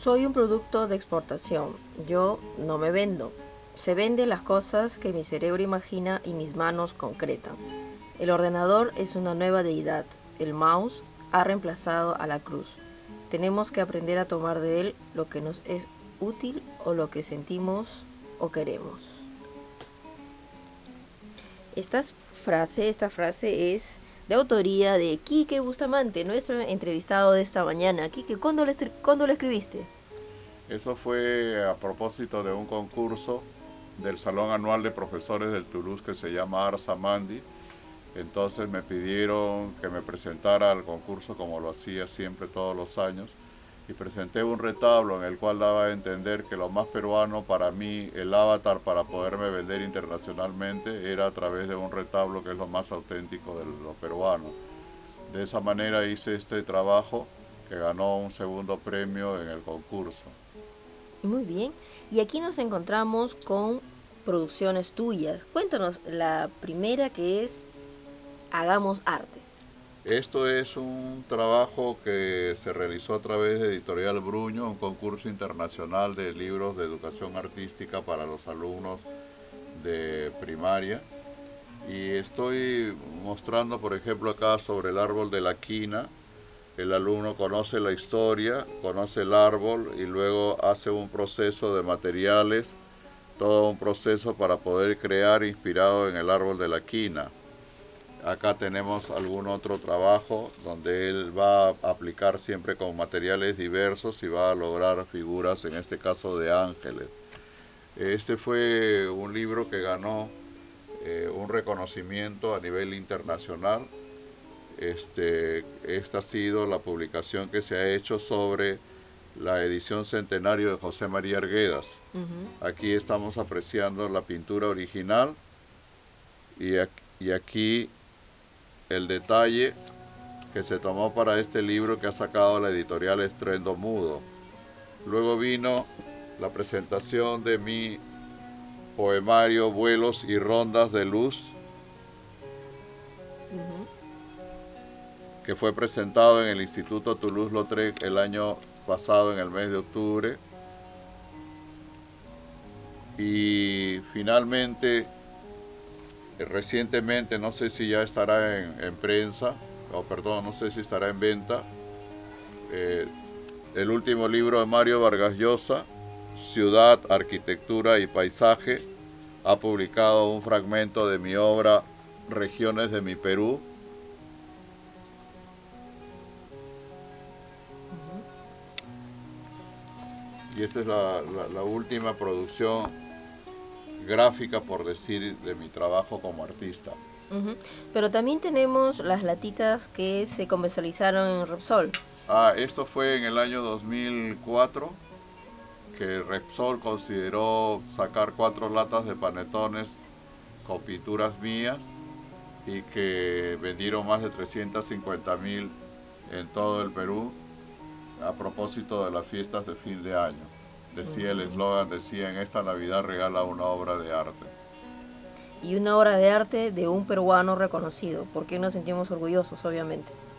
Soy un producto de exportación. Yo no me vendo. Se venden las cosas que mi cerebro imagina y mis manos concretan. El ordenador es una nueva deidad. El mouse ha reemplazado a la cruz. Tenemos que aprender a tomar de él lo que nos es útil o lo que sentimos o queremos. Esta frase es de autoría de Quique Bustamante, nuestro entrevistado de esta mañana. Quique, ¿cuándo lo escribiste? Eso fue a propósito de un concurso del Salón Anual de Profesores del Toulouse que se llama Arsa Mandi. Entonces me pidieron que me presentara al concurso como lo hacía siempre todos los años y presenté un retablo en el cual daba a entender que lo más peruano para mí, el avatar para poderme vender internacionalmente, era a través de un retablo que es lo más auténtico de lo peruano. De esa manera hice este trabajo que ganó un segundo premio en el concurso. Muy bien. Y aquí nos encontramos con producciones tuyas. Cuéntanos la primera, que es Hagamos Arte. Esto es un trabajo que se realizó a través de Editorial Bruño, un concurso internacional de libros de educación artística para los alumnos de primaria. Y estoy mostrando, por ejemplo, acá sobre el árbol de la quina. El alumno conoce la historia, conoce el árbol y luego hace un proceso de materiales, todo un proceso para poder crear inspirado en el árbol de la quina. Acá tenemos algún otro trabajo donde él va a aplicar siempre con materiales diversos y va a lograr figuras, en este caso de ángeles. Este fue un libro que ganó un reconocimiento a nivel internacional. Esta ha sido la publicación que se ha hecho sobre la edición centenario de José María Arguedas. Aquí estamos apreciando la pintura original y aquí el detalle que se tomó para este libro que ha sacado la editorial Estruendo Mudo. Luego vino la presentación de mi poemario Vuelos y Rondas de Luz, que fue presentado en el Instituto Toulouse-Lautrec el año pasado, en el mes de octubre. Y finalmente, recientemente, no sé si ya estará en prensa, no sé si estará en venta, el último libro de Mario Vargas Llosa, Ciudad, Arquitectura y Paisaje. Ha publicado un fragmento de mi obra Regiones de mi Perú. Y esta es la última producción gráfica, por decir, de mi trabajo como artista. Pero también tenemos las latitas que se comercializaron en Repsol. Esto fue en el año 2004, que Repsol consideró sacar 4 latas de panetones con pinturas mías y que vendieron más de 350.000 en todo el Perú a propósito de las fiestas de fin de año. Decía el eslogan, decía: en esta Navidad regala una obra de arte. Y una obra de arte de un peruano reconocido, porque nos sentimos orgullosos, obviamente.